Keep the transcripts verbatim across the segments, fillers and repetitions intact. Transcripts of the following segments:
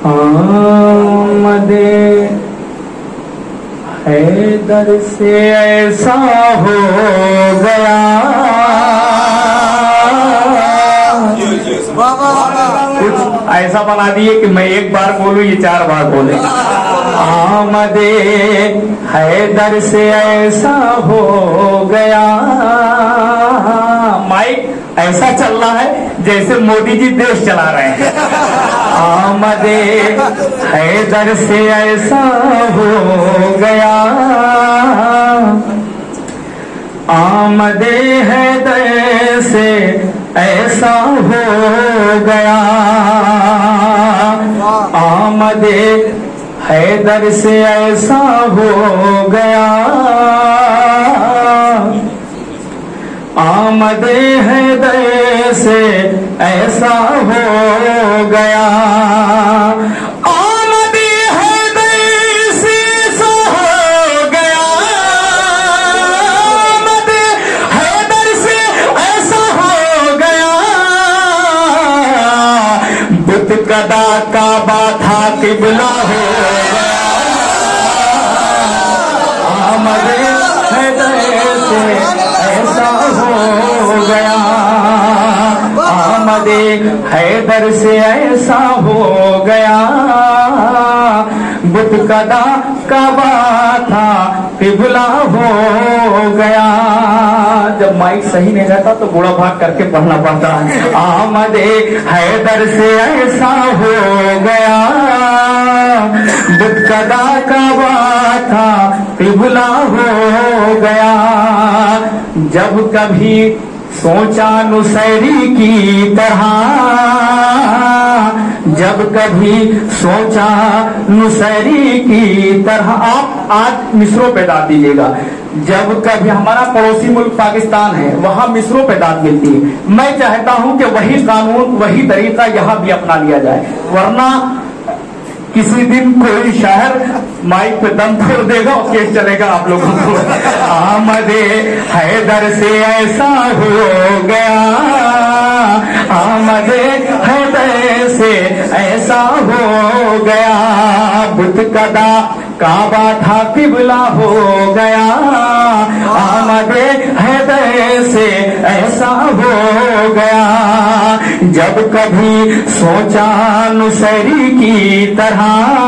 آمد حیدر سے ایسا ہو گیا، کچھ ایسا بنا دیے کہ میں ایک بار بولوں یہ چار بار بولے. آمد حیدر سے ایسا ہو گیا، مائک ایسا چل رہا ہے جیسے مودی جی دیش چلا رہے ہیں. آمد حیدر سے ایسا ہو گیا، آمد حیدر سے ایسا ہو گیا، آمد حیدر سے ایسا ہو گیا، آمد حیدر سے ایسا ہو گیا، آمد حیدر سے ایسا ہو گیا، آمد حیدر سے ایسا ہو گیا، بت کدا کعبہ تھا قبلہ ہو گیا، آمد حیدر سے ایسا ہو گیا، آمد حیدر سے ایسا ہو گیا، بت کدا کعبہ تھا قبلہ ہو گیا. جب مائک صحیح نہیں رہتا تو بوڑھا بھاگ کر کے پڑھنا پڑتا ہے. آمد حیدر سے ایسا ہو گیا، بت کدا کعبہ تھا قبلہ ہو گیا، جب کبھی سوچا نصیری کی طرح، جب کبھی سوچا نصیری کی طرح. آپ آج مصروں پہ داد دیجیے گا. جب کبھی ہمارا پڑوسی ملک پاکستان ہے وہاں مصروں پہ داد ملتی ہے. میں چاہتا ہوں کہ وہی قانون وہی طریقہ یہاں بھی اپنا لیا جائے، ورنہ کسی دن کوئی شاعر مائک پہ دم توڑ دے گا اور کیس چلے گا آپ لوگوں کو. آمد حیدر سے ایسا ہو گیا، آمد حیدر سے ایسا ہو گیا، بت کدا کعبہ تھا قبلہ ہو گیا، آمد حیدر سے ایسا ہو گیا، جب کبھی سوچا نصیری کی طرح،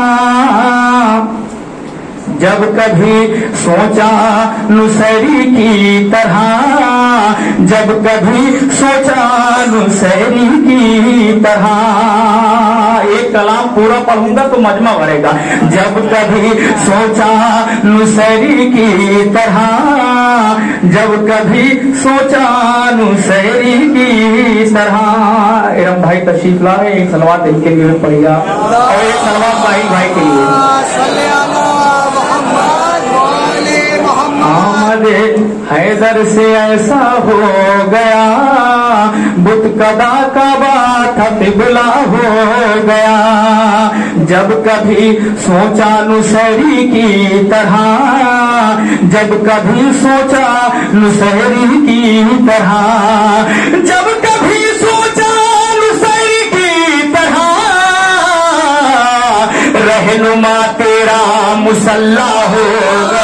جب کبھی سوچا نصیری کی طرح، جب کبھی سوچا نصیری کی طرح. ایک کلام پورا پڑھوں گا تو مجمع بھرے گا. جب کبھی سوچا نصیری کی طرح، جب کبھی سوچا نصیری کی طرح. ارم بھائی تشریف لا رہے ہیں، ایک صلوات ان کے لیے پڑھیے گا اور ایک صلوات بھائی بھائی کے لیے. آمد حیدر سے ایسا ہو گیا، بت کدا کعبہ تھا قبلہ ہو گیا، جب کبھی سوچا نصیری کی طرح، جب کبھی سوچا نصیری کی طرح، جب کبھی سوچا نصیری کی طرح، رہنما تیرا مسلح ہوگا،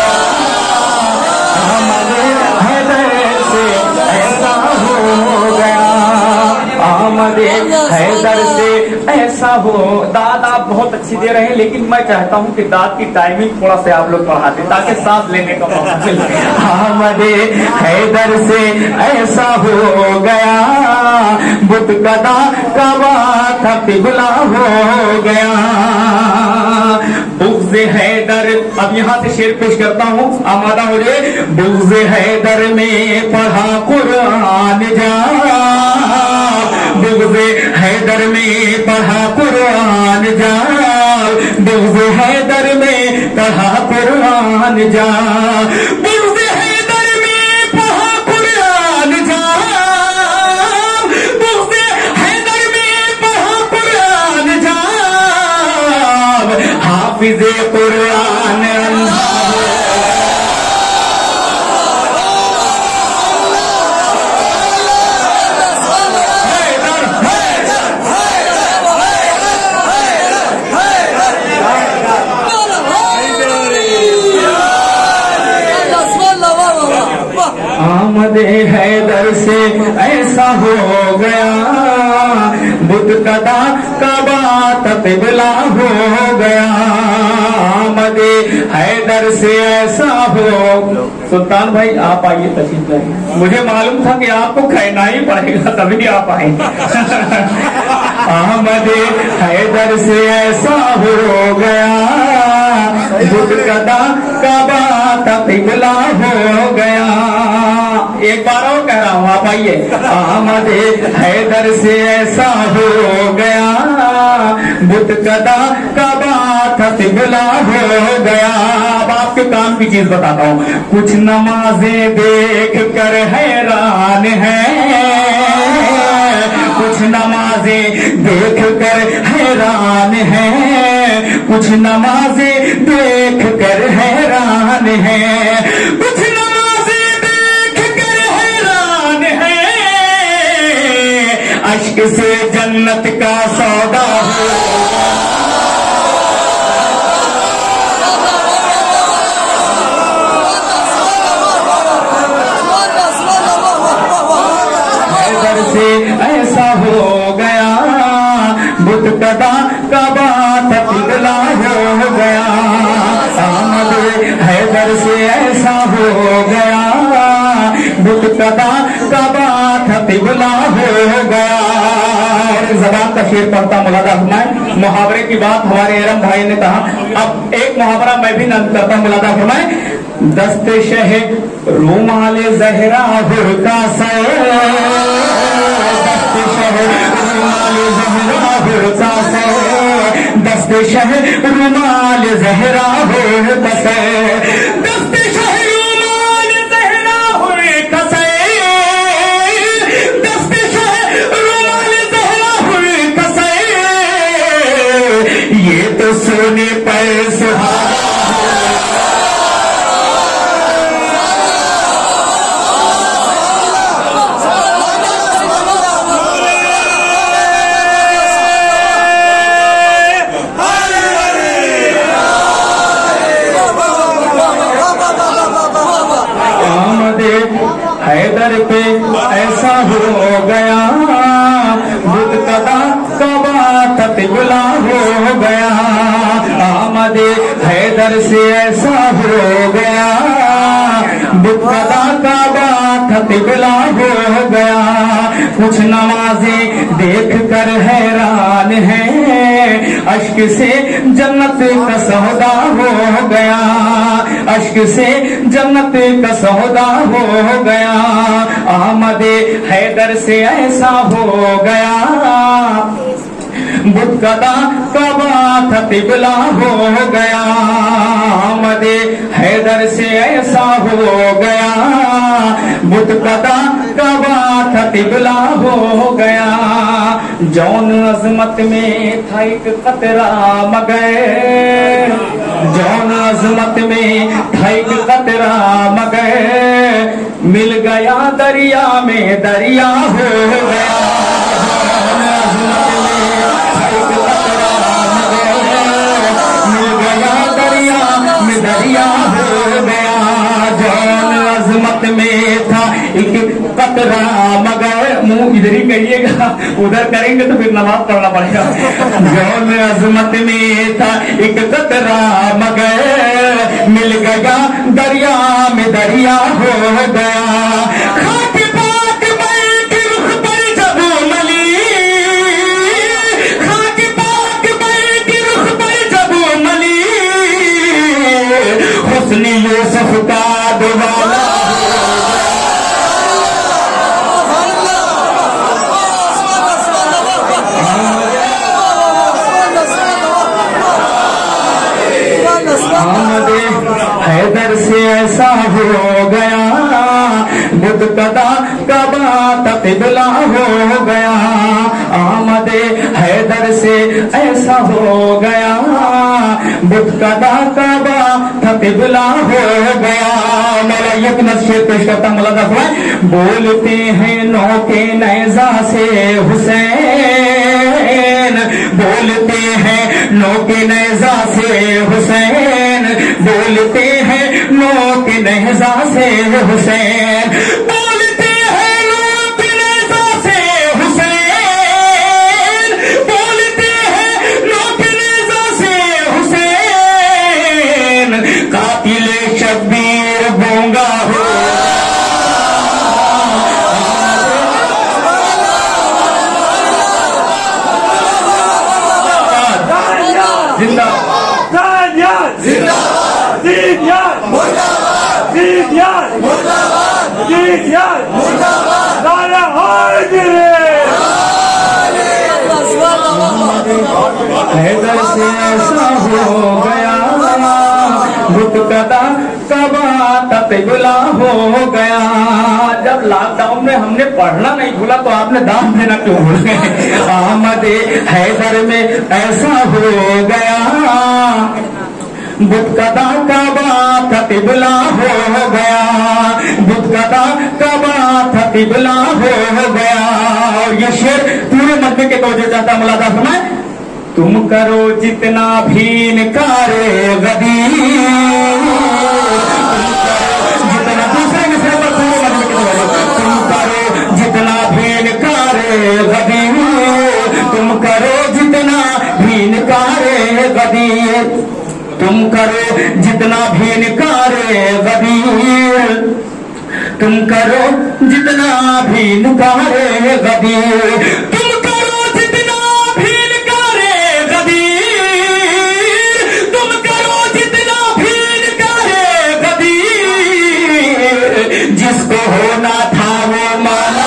آمد حیدر سے ایسا ہو گیا، آمد حیدر سے ایسا ہو. داد آپ بہت اچھی دے رہے ہیں لیکن میں چاہتا ہوں کہ داد کی ٹائمنگ تھوڑا سا آپ لوگ بڑھا دیں تاکہ سانس لینے کا موقع ملے. آمد حیدر سے ایسا ہو گیا، بت کدا کعبہ تھا قبلہ ہو گیا، بغض حیدر. اب یہاں سے شعر پیش کرتا ہوں، آمادہ ہو جائے. بغض حیدر میں پڑھا قرآن جا، بغض حیدر میں پڑھا قرآن جا، بغض حیدر میں پڑھا قرآن جا، بغض حیدر میں پڑھا قرآن جا، بغض حیدر میں پڑھا قرآن جا، حافظ قرآن ہو گیا بت کدا کعبہ قبلہ ہو گیا آمد حیدر سے ایسا ہو. سلطان بھائی آپ آئیے تشریف لائیے. مجھے معلوم تھا کہ آپ کو کہنا ہی پڑے گا تبھی آپ آئیں. آمد حیدر سے ایسا ہو گیا بت کدا کعبہ قبلہ ہو گیا. ایک بار اور کہہ رہا ہوں آپ آئیے. آمد حیدر سے ایسا ہو گیا بت کدا کعبہ قبلہ ہو گیا. اب آپ کے کام کی چیز بتاتا ہوں. کچھ نمازیں دیکھ کر حیران ہیں کچھ نمازیں دیکھ کر حیران ہیں کچھ نمازیں دیکھ کر حیران ہیں کچھ نمازیں دیکھ کر حیران ہیں اشک سے جنت کا سودا ہو. سے ایسا ہو گیا بت کدا کعبہ قبلہ ہو گیا آمد حیدر سے ایسا ہو گیا بت کدا کعبہ قبلہ ہو گیا. زبان کا شعر پڑھتا ملاحظہ فرمائیں. محاورے کی بات ہمارے ارم بھائی نے کہا. اب ایک محاورہ میں بھی نقل کرتا ہوں ملاحظہ فرمائیں. دست شہ رومال زہرا برقع سے دست شہ رومال زہرا برقع سے دست شہ رومال زہرا برقع سے دست شہ رومال زہرا برقع سے دست شہ رومال زہرا برقع سے یہ تو سونے پر سہارا حیدر پہ ایسا ہو گیا بت کدا کعبہ قبلہ ہو گیا آمد حیدر سے ایسا ہو گیا بت کدا کعبہ قبلہ ہو گیا. کچھ نمازیں دیکھ کر حیران ہیں اشک سے جنت کا سودا ہو گیا اشک سے جنت کا سودا ہو گیا آمد حیدر سے ایسا ہو گیا بت کدا کعبہ قبلہ ہو گیا آمد حیدر سے ایسا ہو گیا بت کدا کعبہ قبلہ ہو گیا. جون عظمت میں تھا ایک قطرہ مگر جون عظمت میں تھا ایک قطرہ مگر مل گیا دریا میں دریا ہو گیا جون عظمت میں تھا ایک قطرہ مگر مل گیا دریا میں دریا ہو گیا. جون عظمت میں تھا ایک قطرہ مگر منہ ادھر ہی کہیے گا ادھر کریں گے تو پھر نماز پڑھنا پڑے گا. جون عظمت میں تھا ایک قطرہ مگر مل گیا دریا میں دریا ہو گیا. خاک پاک بیت رخ پر جب ملی خاک پاک بیت رخ پر جب ملی حسن یوسف کا دوبارہ آمد حیدر سے ایسا ہو گیا بت کدا کعبہ قبلہ ہو گیا آمد حیدر سے ایسا ہو گیا بت کدا کعبہ قبلہ ہو گیا. میرا یک نقشے پیش کرتا ملاحظہ فرمائیں. بولتے ہیں نو کے نیزہ سے حسین بولتے ہیں نو کے نیزہ سے حسین بولتے ہیں نو کے نیزہ سے حسین بولتے ہیں نو کے نیزہ سے जिंदाबाद, दानियाल जिंदाबाद, दीनियाल मुर्दाबाद, दीनियाल मुर्दाबाद, दीनियाल मुर्दाबाद, नारा हैदरी। हैदर से ऐसा हो गया बुत कदा कबा तकबला हो गया। जब लॉकडाउन में हमने पढ़ना नहीं भूला तो आपने दाम देना क्यों भूल गए? आमद हैदर में ऐसा हो गया बुत कदा कबा तकबला हो गया, बुत कदा कबा तकबला हो गया। और ये शेर पूरे मध्य के तवज्जो चाहता मुलादा फरमाए, तुम करो जितना भी इनकार गदीर, जितना दूसरे के सिर पर पूरे मध्य के तवज्जो, तुम करो जितना भी इनकार गदीर, तुम करो जितना भी इनकार गदीर, तुम करो जितना भी इनकार गदीर, तुम करो जितना भी इनकार गदीर, तुम करो जितना भी इनकार गदीर, तुम करो जितना भी इनकार गदीर, जिसको होना था वो माना।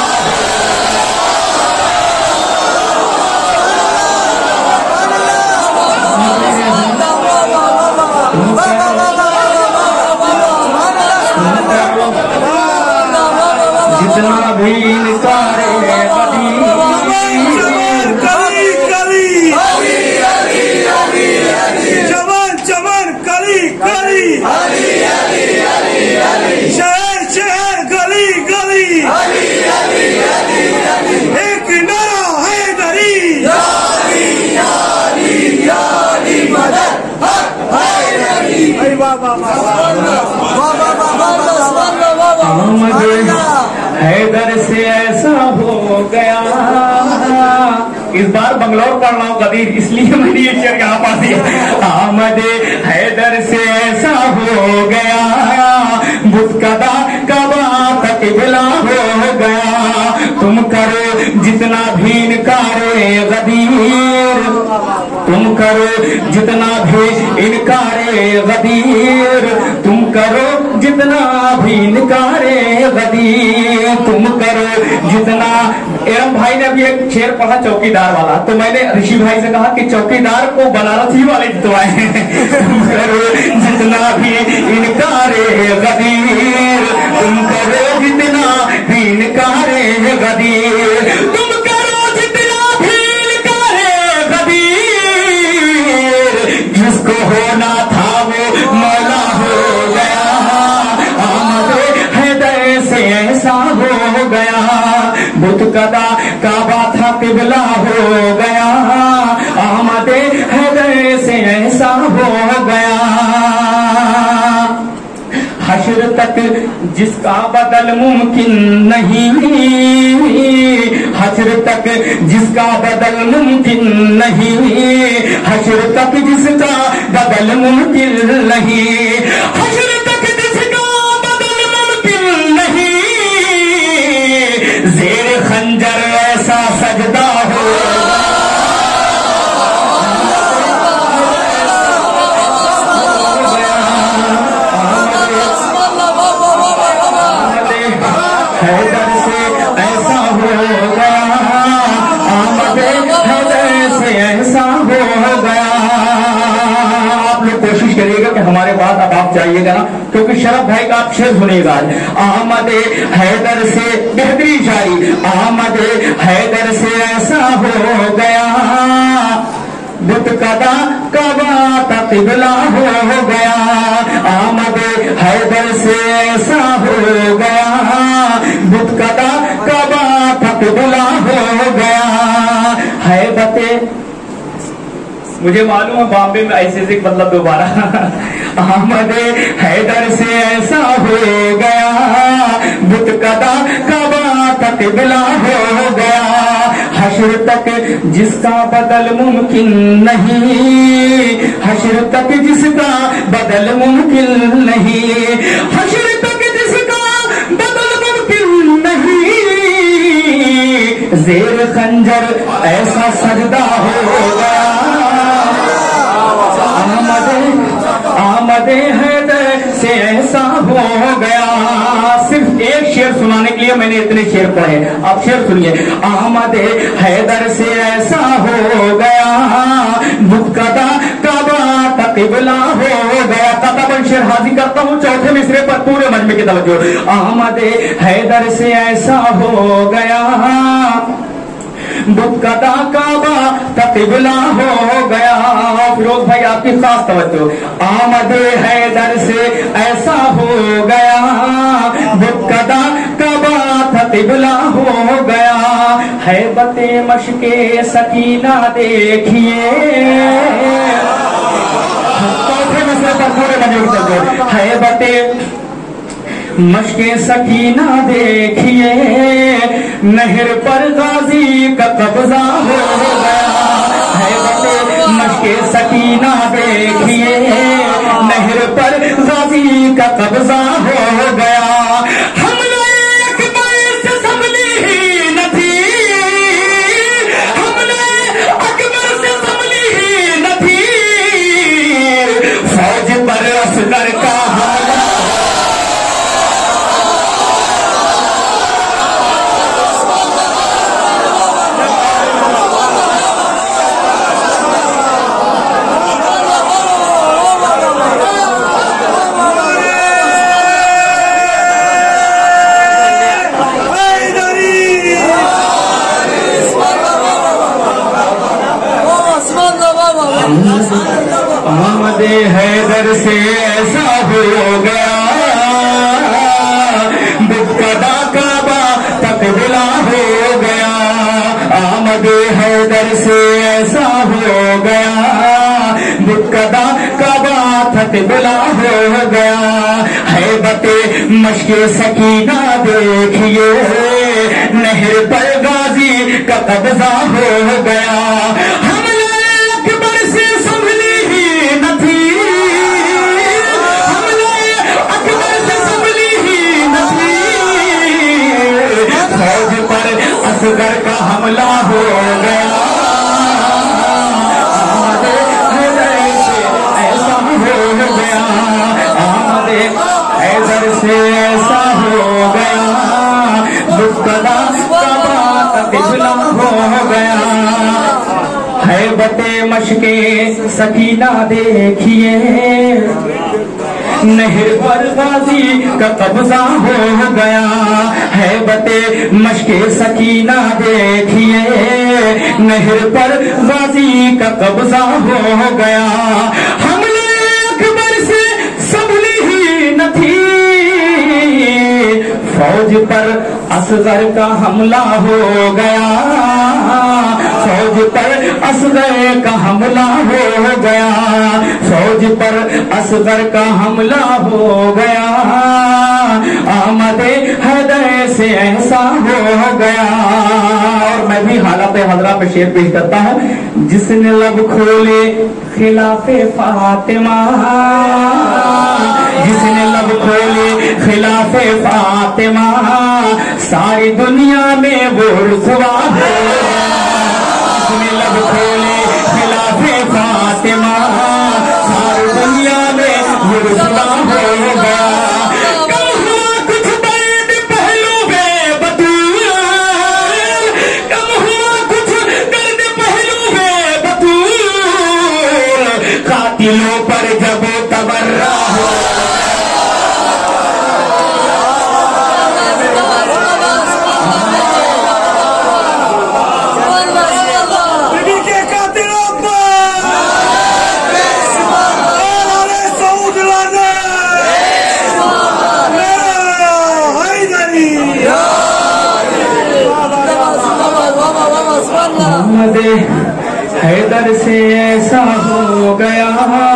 जितना भी इनकार चमन चमन कली कली, शहर शहर गली गली, एक नारा हैदरी, हैदर से ऐसा हो गया। इस बार बंगलौर पढ़ रहा हूँ कबीर, इसलिए मैंने ये शेर यहाँ पा दिया। आमद हैदर से ऐसा हो गया बुत कदा कबा तकबला हो गया, तुम करो जितना भी इनकार गदीर, तुम करो जितना भी इनकार गदीर, तुम करो जितना भी इनकार गदीर, तुम करो जितना। एरम भाई ने अभी एक शेर पढ़ा चौकीदार वाला, तो मैंने ऋषि भाई से कहा कि चौकीदार को बनारसी वाले जितवाए। तुम करो जितना भी इनकार गदीर, तुम करो जितना भी इनकार गदीर, तुम करो जितना भी इनकार गदीर, जिसको होना था वो मौला हो गया। आमद हैदर से ऐसा हो गया बुत कदा काबा था किबला हो गया, आमद हैदर से ऐसा हो गया। हश्र तक जिसका बदल मुमकिन नहीं, हश्र तक जिसका बदल मुमकिन नहीं, हश्र तक जिसका बदल मुमकिन नहीं, हश्र तक जिसका बदल मुमकिन नहीं, ज़ेर खंजर ऐसा सजदा हो। हैदर से ऐसा हो गया, आमद हैदर से ऐसा हो गया। आप लोग कोशिश करिएगा कि हमारे बाद अब आप जाइएगा ना, क्योंकि शरफ भाई का आप शेर सुनिएगा। आमद हैदर से बेहतरीन शायरी, आमद हैदर से ऐसा हो गया बुत कदा कबा तकबला हो गया, आमद हैदर से ऐसा हो गया बुत कदा कबा तकबला हो गया। हैबते मुझे मालूम है बॉम्बे में ऐसे ऐसे मतलब दोबारा। आमद हैदर से ऐसा हो गया बुत कदा कबा तकबला हो गया, हश्र तक जिसका बदल मुमकिन नहीं, हश्र तक जिसका बदल मुमकिन नहीं, हश्र तक जिसका बदल मुमकिन नहीं, ज़ेर खंजर ऐसा सजदा हो गया। میں نے اتنے شعر پڑھے. آپ شعر سنیے. آمد حیدر سے ایسا ہو گیا بتکدا کعبہ قبلہ ہو گیا. تقابل شعر حاضر کرتا ہوں چوتھے مصرے پر پورے مجمع کی توجہ. آمد حیدر سے ایسا ہو گیا بتکدا کعبہ قبلہ ہو گیا. فیروز بھائی آپ کی خاص توجہ. آمد حیدر سے ایسا ہو گیا بتکدا کعبہ قبلہ ہو گیا. ہیبت مشق سکینہ دیکھیے ہیبت مشق سکینہ دیکھیے نہر پر غازی کا قبضہ ہو گیا. ہیبت مشق سکینہ دیکھیے نہر پر غازی کا قبضہ ہو گیا. آمد حیدر سے ایسا ہو گیا بتکدا کعبہ قبلہ ہو گیا. آمد حیدر سے ایسا ہو گیا بتکدا کعبہ قبلہ ہو گیا. ہیبت مشق سکینہ دیکھیے نہر پر غازی کا قبضہ ہو گیا. اصغر کا حملہ ہو گیا. آمد حیدر سے ایسا ہو گیا آمد حیدر سے ایسا ہو گیا بتکدا کعبہ قبلہ ہو گیا. ہیبت مشق سکینہ دیکھیے نہر پر غازی کا قبضہ ہو گیا. ہیبت مشق سکینہ دیکھیے نہر پر غازی کا قبضہ ہو گیا. حملے اکبر سے سنبھلی ہی نہ تھی فوج پر اصغر کا حملہ ہو گیا. فوج پر اصغر کا حملہ ہو گیا. فوج پر اصغر کا حملہ ہو گیا. آمد حیدر سے ایسا ہو گیا. اور میں بھی حالات حضرہ پہ شعر پیش کرتا ہوں. جس نے لب کھولے خلاف فاطمہ جس نے لب کھولے خلاف فاطمہ ساری دنیا میں وہ رسوا ہو. جس نے لب کھولے خلاف فاطمہ ساری دنیا میں وہ رسوا ہو گیا. قاتلوں پر جب تبرہ ہو بیبی کے قاتلوں پر نعرہ سعود لانے حیدری. آمد حیدر سے ایسا ہو گیا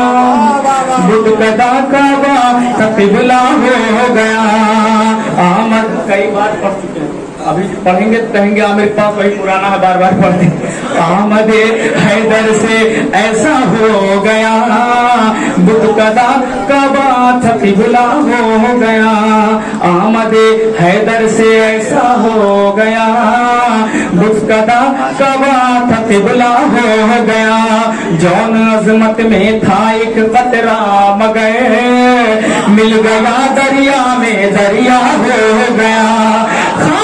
بتکدا کعبہ قبلہ ہو گیا. آمد کئی بار پڑھ چکے ہیں ابھی پڑھیں گے تو کہیں گے عامر پاس وہی پرانا ہے بار بار پڑھتے. آمد حیدر سے ایسا ہو گیا بتکدا کعبہ قبلہ ہو گیا. آمد حیدر سے ایسا ہو گیا بتکدا کعبہ قبلہ ہو گیا. جون عظمت میں تھا ایک قطرہ مگر مل گیا دریا میں دریا ہو گیا.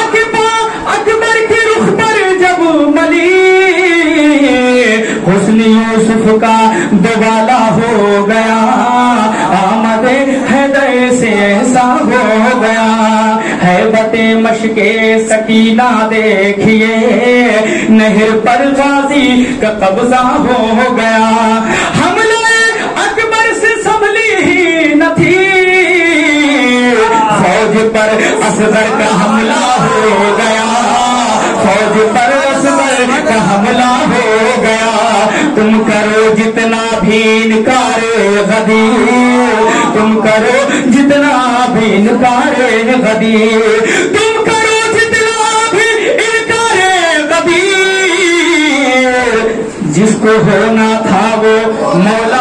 یوسف کا دوبالا ہو گیا، آمد حیدر سے ایسا ہو گیا، ہیبت مشق سکینہ دیکھیے، نہر پر غازی کا قبضہ ہو گیا، حملہ اکبر سے سنبھلی ہی نہ تھی، فوج پر اصغر کا حملہ ہو گیا، فوج پر اصغر کا حملہ ہو گیا، تم کرو جتنا بھی انکار غدیر، تم کرو جتنا بھی انکار غدیر، تم کرو جتنا بھی انکار غدیر، جس کو ہونا تھا وہ مولا